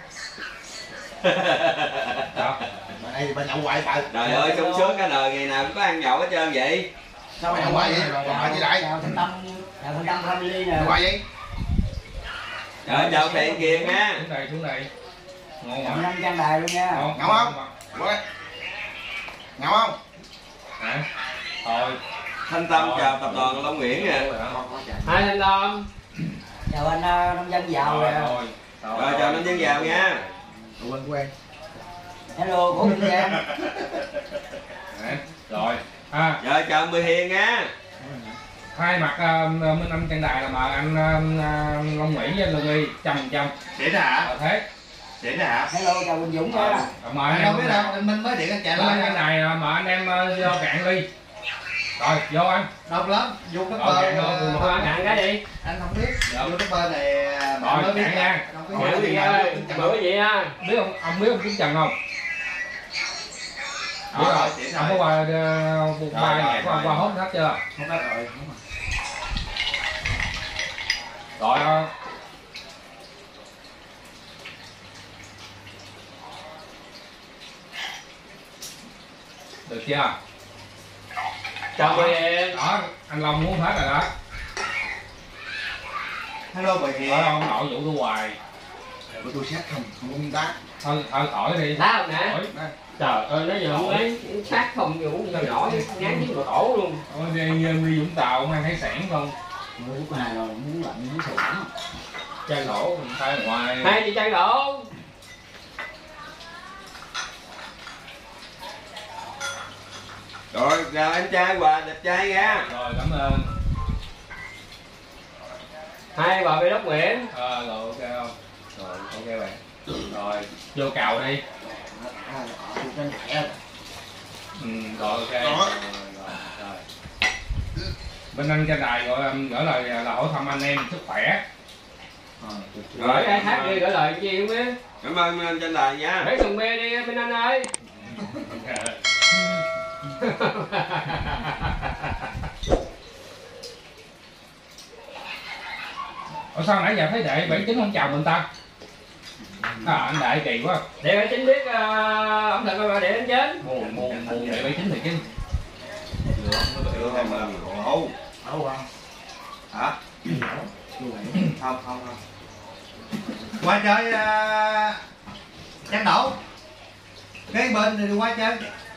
Sao? Mà đây bà nhậu hoài trời. Trời ơi sung sướng cả đời ngày nào cũng có ăn nhậu hết trơn vậy. Sao mày nhậu hoài vậy? Còn hoài gì lại? Chào Thanh Tâm, chào Thanh Tâm family nè. Nhậu hoài vậy? Trời chào Thiện Kiền ha. Xuống đây, xuống đây. Ngon Chào mà. năm trang đài luôn nha. Ngon. Ngầu không? Vô đây. Ngậu không? Hả? Thôi. Thanh Tâm chào tập đoàn Long Nguyễn nè. Hai Thanh Tâm. Chào anh uh, nông dân giàu Rồi, nè. thôi. Rồi chào nông dân giàu nha. Quen quen. Hello cô Kim Giang. Hả? Rồi. À, Rồi chào Mười Hiền nha. hai mặt uh, Minh Anh Trang Đài là mời anh uh, Long Mỹ với anh Lương Y trăm trăm. Để ra hả? Ờ thế. Để ra hả? Hello chào Quỳnh Dũng nha. Ờ, mời anh Anh đâu em. biết đâu, anh Minh mới điện anh chạy Minh Anh lại. Trang Đài uh, mời anh em uh, vô cạn ly. Rồi, vô anh. Đông lắm, vô cái Rồi, bờ. cạn luôn, Một ờ, hai cạn cái đi. Anh không biết. Dạ. Vô cái bờ này mà Rồi, mới biết cạn nha. Không có Bữa gì gì mà ơi, vô tính chậm. bữa gì á. Biết ông ông biết ông Kiếm Trần không? Biết Đó, rồi, chỉ ông rồi. có qua uh, ba rồi, nhạc của ông rồi. qua hốt hết chưa? Không có rồi. Rồi uh, được chưa? Chào Mười Hiền. Đó, anh Long muốn hết rồi đó. Hello Bùi Hiền. Thôi ông nội vụ tôi hoài. Của tôi xét không, không có miếng đá. Thôi, thôi khỏi đi. Đá không nè. Khỏi. Trời ơi nó giờ không lấy sát không Dũng nhỏ nhỏ ngán với một tổ luôn. Thôi đi, đi Vũng Tàu mang hải sản không? Mười phút hai rồi muốn lạnh muốn sầu lắm. Trang đổ mình tay ngoài. Hai chị Trang đổ. Rồi chào anh trai quà đẹp trai nha. Rồi cảm ơn. Hai bà Bê Đốc Nguyễn. Ờ rồi ok không? Rồi ok bạn. Rồi vô cào đi. Ừ, rồi ok. Rồi, rồi, rồi. Bên anh trên đài gọi gửi lời là hỏi thăm anh em sức khỏe. Rồi ai thác đi gửi lời gì không á. Cảm ơn anh trên đài nha. Lấy thùng bia đi bên anh ơi. Ủa sao nãy giờ thấy đệ bảy chín không chào mình ta? À, anh đại kỳ quá. Để bảy chín biết uh, ẩm thực mà để đến chết. Buồn buồn buồn đệ bảy chín thì chứ. Được em mà. Ồ. Đâu không? Hả? Không không không. Qua chơi uh, Trăng Đổ. Cái bên thì qua chơi.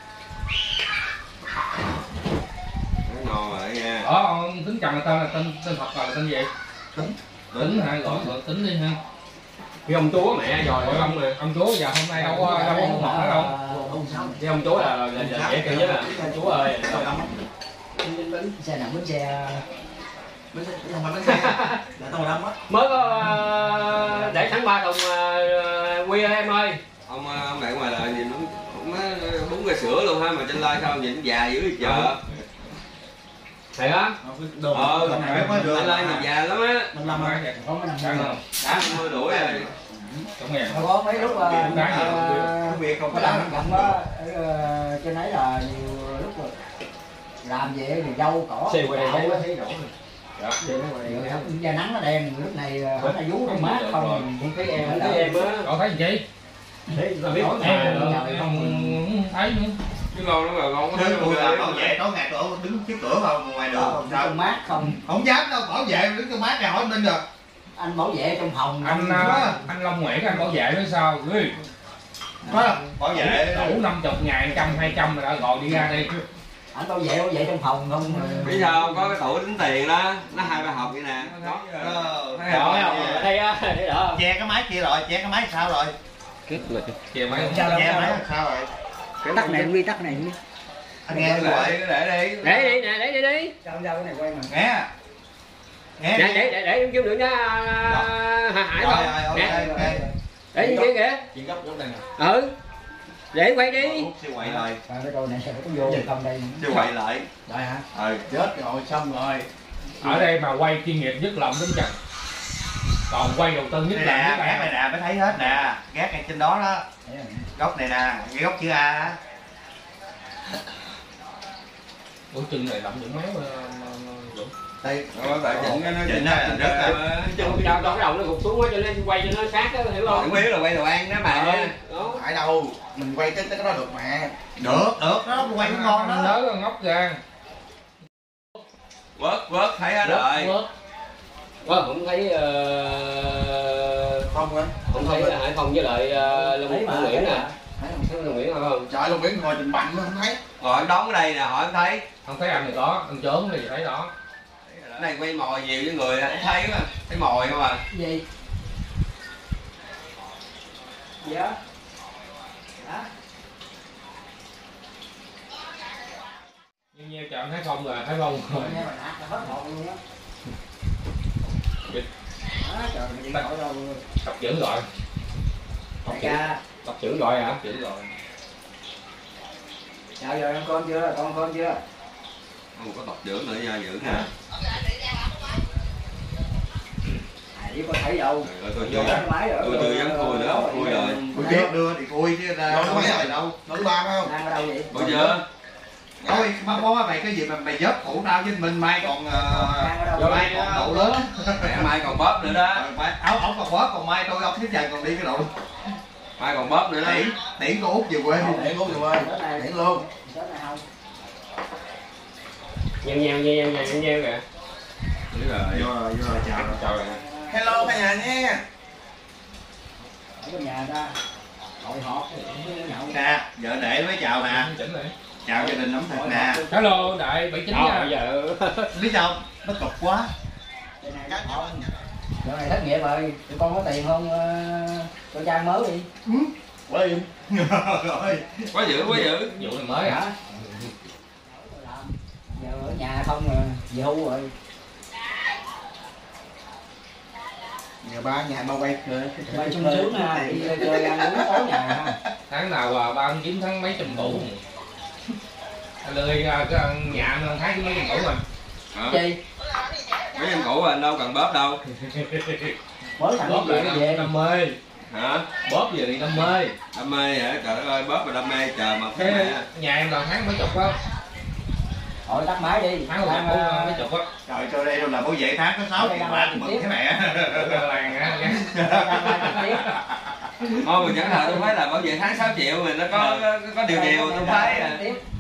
Ngon rồi nha. Ờ, tính chồng là tên là tên tên thật là tên gì? Tính. Tính hả? Gọi gọi tính đi ha. Cái ông chúa mẹ rồi Rồi ông ông chúa giờ hôm nay đâu có đâu có học nữa đâu. cái ông chúa là là là dễ kêu nhất là ông chúa ơi. Xe nằm bến xe Bến xe không phải bến xe. Là tàu đông á. Mới có uh, để tháng ba thùng uh, quy em ơi. Ông ông này ngoài là nhìn đúng cũng bún cà sữa luôn ha, mà trên lai sao nhìn già dữ vậy chợ. Thầy á? Ờ, trên lai nhìn già lắm á. Năm năm rồi. có mấy năm Đang rồi. không? Đã mươi tuổi rồi. Đúng rồi. Có mấy lúc uh, Cái việc không có có làm làm. gần đó ở trên ấy là nhiều lúc rồi làm về thì dâu cỏ Xì qua đây thấy cỏ, thấy nổ. Dạ. da nắng nó đen lúc này ở là vú nó mát không Không thấy em, không thấy em á. Cậu thấy gì chị? Thấy là biết Tối em ngày rồi. rồi không Không thấy nữa. Chứ lâu lắm rồi con có thấy Tôi không là bảo vệ tối ngày tôi đứng trước cửa không ngoài đường không sao. không mát không Không dám đâu, bảo vệ đứng trong mát này hỏi Minh được. anh bảo vệ trong phòng Anh không- uh, anh Long Nguyễn anh bảo vệ nói sao? Ui, Có không? Bảo vệ đủ năm chục ngàn trăm hai trăm rồi đã gọi đi ra đi. anh bảo vệ bảo vệ trong phòng không bây giờ không có cái tủ tính tiền đó, nó hai ba hộp vậy nè. Đó. Ờ, thấy Rồi không? không? Thấy á, thấy đỡ không? Che cái máy kia rồi, che cái máy sao rồi? Kìa mấy Sao đâu, Che sao máy đâu. sao rồi? tắt này đi tắt này đi Anh nghe Để vậy. đi, để đi. Để đi nè, để đi đi. sao sao cái này quay mà Nghe. Nghe. Nè, để để để em kêu được nha Hà Hải Rồi không? rồi, ok Nè, ok. để gì kia kìa. Chuyện gấp gấp đây nè. Ừ. Để quay đi. Siêu quậy lại. à, cái đồ này sẽ có vô không đây Siêu quậy lại. đây hả Ừ. Chết rồi, xong rồi. ở đây mà quay chuyên nghiệp nhất lòng đến chặt. Còn quay đầu tư nhất Đây là nè, nhất gác này là nè, mới thấy hết nè. Gác ngay trên đó đó. Góc này nè, cái góc chữ A á. ủa chân này lậm những méo Dũng. Đây. Rồi tại chỉnh cái nó Chỉnh á, chỉnh rất là. Chân đâu đâu cái đầu nó gục xuống quá cho nên quay cho nó sát á, hiểu không? Không biết là quay đồ ăn đó mà. Đó. Phải đâu, mình quay cái cái đó được mà. Được, được, nó quay cũng ngon đó. Nhớ ngóc ra. Vớt vớt thấy hết rồi. Quá không thấy uh... Không hả? không thấy Hải Phong với lại uh, Long Long Nguyễn nè. Thấy Long Nguyễn không? Trời Long Nguyễn ngồi trình bạnh nó không thấy. Rồi anh đón ở đây nè, hỏi anh thấy. Không thấy anh thì có, anh trốn thì thấy đó. Cái này quay mồi nhiều với người anh thấy mà, thấy mồi không à. gì gì á hả Như như chợ anh Thái Phong rồi, Thái Phong rồi. nghe mà nạt là hết hồn luôn á đó trời mình đi Tập- khỏi đâu Tập trưởng gọi. đại ca Tập trưởng gọi hả? Tập trưởng gọi. sao giờ em con chưa con con chưa Không có tập dưỡng nữa nha, dưỡng ha. chỉ có thấy đâu Rồi tôi vô vô. cái máy rồi Tôi tôi dám khui nữa, không khui rồi. Bữa trước đưa thì khui chứ ra đâu có rồi đâu. Nó ba phải không? đang ở đâu vậy Bữa chưa? Thôi, má bố mày cái gì mà mày vớt phụ tao với mình mai còn đang ở đâu uh, vậy? mai còn đậu lớn. Mẹ mai còn bóp nữa đó. Ờ, mai áo ổng còn bóp còn mai tôi ông thiếu dần còn đi cái đậu. Mai còn bóp nữa đó. Tiễn, tiễn cô út về quê. Tiễn cô út về quê. Tết này Tiễn luôn. Tết này không Nheo nheo nheo nheo nheo nheo kìa. Đúng rồi. Vô rồi, vô rồi, chào rồi. Chào rồi. Hello cả nhà nha. ở bên nhà ta hội họp nhậu Nè, vợ đệ mới chào nè. Chỉnh lại. Chào gia đình ẩm thực nè. Hello đại bảy chín Trời nha. giờ Biết sao? Nó cực quá. cái này họ giờ này thất nghiệp rồi tụi con có tiền không uh, cho trang mới đi Quá im. Rồi. Quá dữ, quá dữ. Vụ này mới hả? làm giờ ở nhà không rồi về hưu rồi Nhà ba nhà ba quay rồi. bay sung sướng ha đi chơi ăn uống tối nhà ha Tháng nào à, ba anh kiếm tháng mấy trăm củ. Anh lười à, cái nhà anh tháng kiếm mấy trăm củ mình. Hả? chi Biết mấy em cũ anh đâu cần bóp đâu. Mới thằng Bóp cái lại gì về đam mê. Hả? Bóp về thì đam mê. Đam mê hả? Trời ơi, bóp mà đam mê chờ mà Thế mẹ. nhà em là tháng mấy chục á. Thôi tắt máy đi. Tháng là Đang, mấy chục á. Trời cho đây đâu là bảo vệ tháng có sáu triệu ba mừng cái mẹ. Làng á. Thôi mình chẳng thờ tôi thấy là bảo vệ tháng sáu triệu mình nó có có, có điều điều tôi thấy à.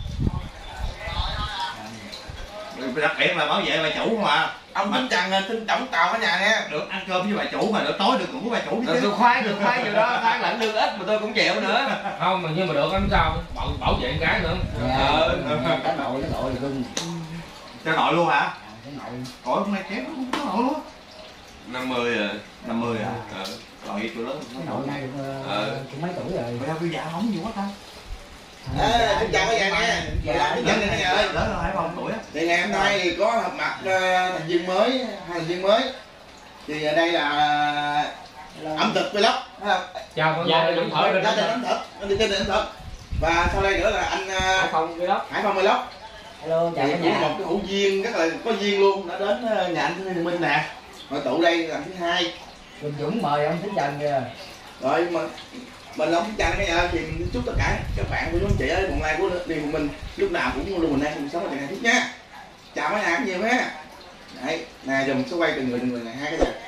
Đặc biệt là bảo vệ bà chủ không à. Ông tính chằn tính tổng tàu ở nhà nha. Được ăn cơm với bà chủ mà được tối được ngủ với bà chủ Rồi chứ. tôi khoái tôi khoái điều đó, khoái lãnh lương ít mà tôi cũng chịu nữa. Không mà nhưng mà được anh sao? Bảo bảo vệ con gái nữa. Ờ. cái nội cái nội thì cưng. Cho nội luôn hả? Cái nội. Ủa hôm nay chém cũng có nội luôn. năm mươi à. năm mươi à? Ờ. Nội tôi lớn. Cái nội này Ờ. cũng mấy tuổi rồi. Bây giờ bây giờ không nhiều quá ta. Ê, xin chào các bạn nha. Dạ. Dân này nghe ơi. Lớn rồi hai mươi tuổi á. Thì ngày hôm nay thì có họp mặt uh, thành viên mới, hai thành viên mới. Thì ở đây là ẩm thực vlog, Chào con Gia người đình thở ẩm lên. gia đình ẩm thực, gia đình ẩm thực. Và sau đây nữa là anh Hải uh, Phòng cái đó. Hải Phòng vlog. Hello chào Thì cả cũng nhà. một cái hữu duyên rất là có duyên luôn đã đến uh, nhà anh Thương Minh nè. Hội tụ đây là thứ hai. Quỳnh Dũng mời ông Tính Trần kìa. Rồi mà mình không chào cái nhà thì mình chúc tất cả các bạn của chú anh chị ở vùng lai của Liên Hùng Minh lúc nào cũng luôn bình an cùng sống và hạnh phúc nha. Chào mấy nhà nhiều ha. Đấy, nè giờ mình sẽ quay từng người từng người này hai cái này.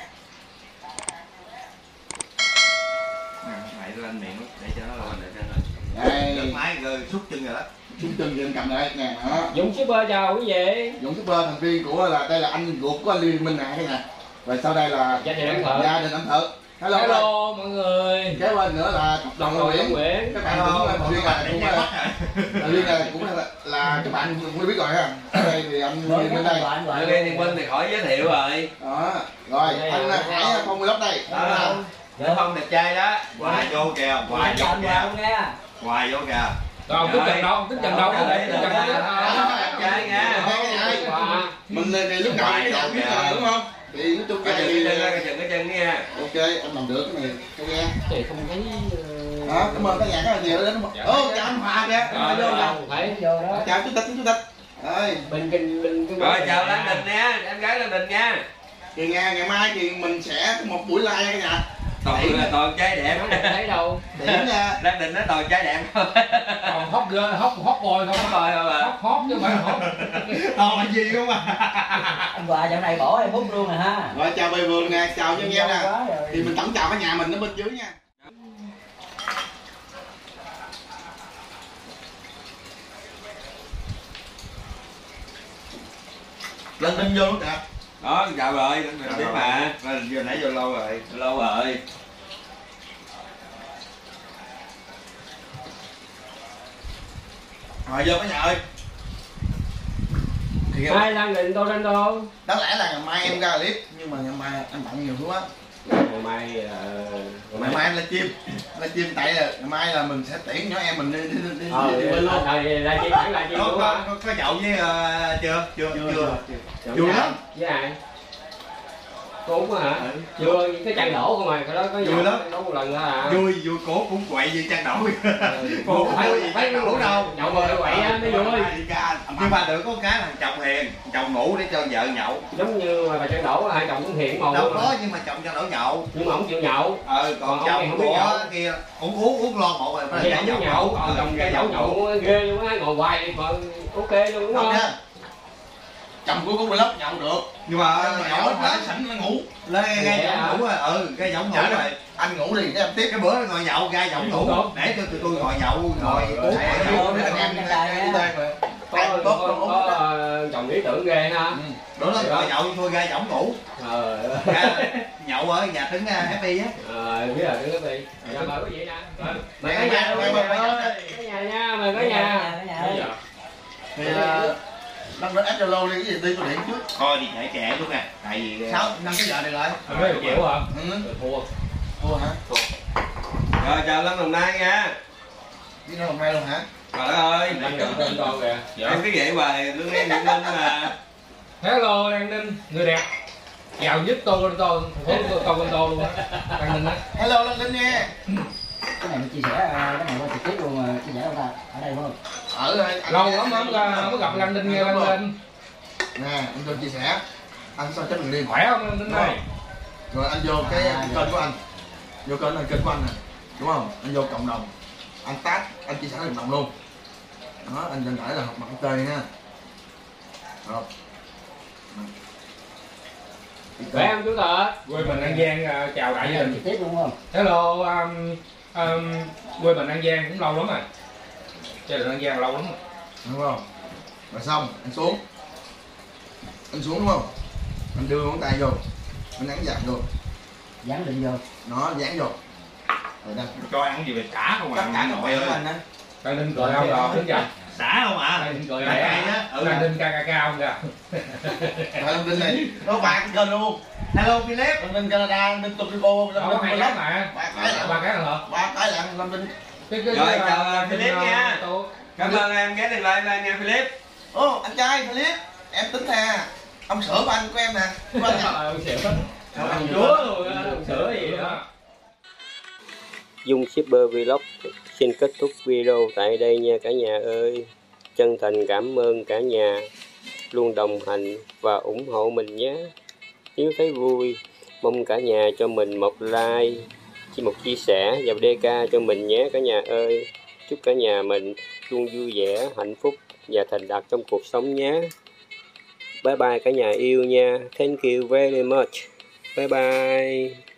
Mày lên miệng để cho nó lên để cho nó. Đây, Được máy rồi xúc chân rồi đó. chúng chân thì anh cầm lại nè, đó. Dũng shipper chào quý vị. Dũng Super thành viên của là đây là anh ruột của anh Liên Minh nè cái nè. Rồi sau đây là Gia đình ẩm thực. gia đình ẩm thực. Hello. Hello mọi người. Kế bên nữa là Tập đoàn Nguyễn. Nguyễn. Các bạn cũng Liên là cũng là Liên là cũng là, là các bạn cũng biết rồi ha. Ở đây thì anh Liên Minh đây. Ở đây Liên Minh thì khỏi giới thiệu rồi. Đó. Rồi, anh Hải Phong Vlog đây. Đó. Dạ không đẹp trai đó. Hoài vô kìa, hoài vô Chào kìa. ông nghe. Hoài vô kìa. Rồi ông tính Trần đâu? Ông tính Trần đâu? Đấy, Tính Trần đấy, đâu? đẹp trai nha. Wow. Mình thì lúc nào cũng làm biết rồi đúng không? Thì nói chung Cái cái chân cái chân này cái chân cái chân nha. ok em làm được cái này cho nghe. Thì không thấy. Đó, cảm ơn cả nhà rất là nhiều đến. Ô chào anh Hòa kìa. Rồi Vô nè. đâu phải. Vô đó. Chào chú Tịch, chú Tịch. Rồi, Bên kinh bên cái. Rồi chào Lan Đình nha, em gái Lan Đình nha. thì ngày ngày mai thì mình sẽ có một buổi live cả nhà. Toàn là toàn trai đẹp. Không thấy đâu. Điểm nha. Lan Đình nó toàn trai đẹp thôi. Còn hot girl, hot hot boy không? Không rồi thôi mà. Hot hot chứ không phải hot. Toàn là gì không à? Anh Hòa dạo này bỏ em bút luôn nè ha. Rồi chào bầy vườn nè, chào cho anh em nè. Quá rồi. Thì mình tổng chào cả nhà mình ở bên dưới nha. Lên lên vô luôn kìa. Đó chào rồi, Lan Đình biết mà. Rồi giờ nãy vô lâu rồi. Lâu rồi. Rồi vô cả nhà ơi. Thì Hai Lan Đình Toronto. đáng lẽ là ngày mai em ra clip nhưng mà ngày mai anh bận nhiều quá. Ngày mai Ngày mai em là chim, là chim tại là ngày mai là mình sẽ tiễn nhỏ em mình đi đi đi đi, ờ đi bên luôn. rồi là chi phải là chi Có đúng có không? có, có nhậu với uh, chưa? Chưa chưa. Vui lắm. Với ai? Cô Út hả? Chưa, cái chăn đổ không à, cái đó có Vui lắm. đấu một lần nữa à. Vui vui cổ cũng quậy như trang đổi. Cô phải phải ngủ đâu, nhậu rồi quậy á mới vui. Nhưng mà được có cái là chồng hiền, chồng ngủ để cho vợ nhậu. Giống như mà bà chăn đổ hai chồng cũng hiền màu. Đâu có nhưng mà chồng cho đổi nhậu. Nhưng mà không chịu nhậu. Ờ còn Còn ông này chồng không biết của nhậu. kia cũng uống uống lon một rồi Thì phải không biết nhậu, còn chồng cái đổ nhậu ghê luôn á, ngồi hoài đi còn ok luôn đúng không? Chồng của con Vlog nhậu được. Nhưng mà nhậu nhậu hết hết sẵn nó ngủ. lên ngay giọng ngủ rồi, ừ cái giọng ngủ Dạ, rồi. anh ngủ đi cái em tiếp. Cái bữa ngồi nhậu ra giọng ngủ để cho tụi tôi ngồi nhậu ngồi uống Để ngồi nhậu. để anh em đi tay rồi. Có, Ăn có, tốt con có, uống. có chồng lý tưởng ghê ha. Bữa đó ngồi nhậu thôi ra giọng ngủ. Ờ, Ra nhậu ở nhà trứng ép pê á. ờ, biết rồi, đứng cái gì. Rồi mời quý vị nè. Rồi, mời cả Mời nhà mời luôn, mời mời mời ơi. Cả nhà nha, mời cả nhà. Cả nhà ơi. Thì đăng đến app Zalo đi cái gì đi tôi điện trước. Thôi thì trẻ trẻ luôn nè, tại vì Sao năm cái giờ này rồi. Mấy triệu hả? Ừ. Thua. Thua hả? Rồi chào Lan Đồng Nai nha. Biết nó hôm nay luôn hả? Trời đất ơi. Lan Đình Toronto kìa. Dạ. Em cứ vậy hoài lương em Việt Ninh mà. Hello Lan Đình, người đẹp. Giàu nhất Toronto, thành phố Toronto luôn á. Lan Đình á. Hello Lan Linh nha. Cái này mình chia sẻ cái này qua trực tiếp luôn mà chia sẻ đâu ta? Ở đây phải không? Ở đây. Lâu lắm không không có gặp Lan Đình nghe Lan Đình. Nè, anh cho chia sẻ. Anh sao chết đừng điên. Khỏe không đến đây? Rồi anh vô cái kênh của anh. Vô kênh là kênh của anh nè. Đúng không? Anh vô cộng đồng. Anh tag, anh chia sẻ cộng đồng luôn. Đó, anh đừng hỏi là học mặt ok nha. Rồi. Khỏe không chú Tợ? Quê mình An Giang uh, chào đại gia đình. trực tiếp luôn không? Hello, um, um, quê mình An Giang cũng lâu lắm rồi. Gia đình An Giang lâu lắm rồi. Đúng không? Rồi xong, anh xuống. Anh xuống đúng không? Anh đưa ngón tay vô. Anh ấn dặn vô. Dán định vô. Nó dán vô. Rồi đây. Cho ăn gì về cả không tất à? cả các bạn của anh á. Đang Ninh cười không rồi, đứng dậy. Xả không ạ? Đang Ninh cười Lại này hay á. Ừ. Đang Ninh ca ca ca không kìa. Phải làm đinh này. Nó bạn kênh luôn. Hello Philip. Lâm Vinh Canada, Lâm Topico, Lâm Không, hai Vinh cái mà. ba cái lận, Ba cái là ba cái lận, Lâm Vinh. cái cái Rồi, cái, chào uh, Philip uh, nha. tô- Cảm ơn em ghé đường live lên nha Philip. Ô, anh trai Philip, em tính nè. Ông sữa của anh của em nè. Của anh nè. Ờ, ông sữa. Ông chúa luôn á, ông sữa gì đó. Dung Shipper Vlog xin kết thúc video tại đây nha cả nhà ơi. Chân thành cảm ơn cả nhà luôn đồng hành và ủng hộ mình nhé. Nếu thấy vui, mong cả nhà cho mình một like, một chia sẻ và đê ca cho mình nhé cả nhà ơi. Chúc cả nhà mình luôn vui vẻ, hạnh phúc và thành đạt trong cuộc sống nhé. Bye bye cả nhà yêu nha. Thank you very much. Bye bye.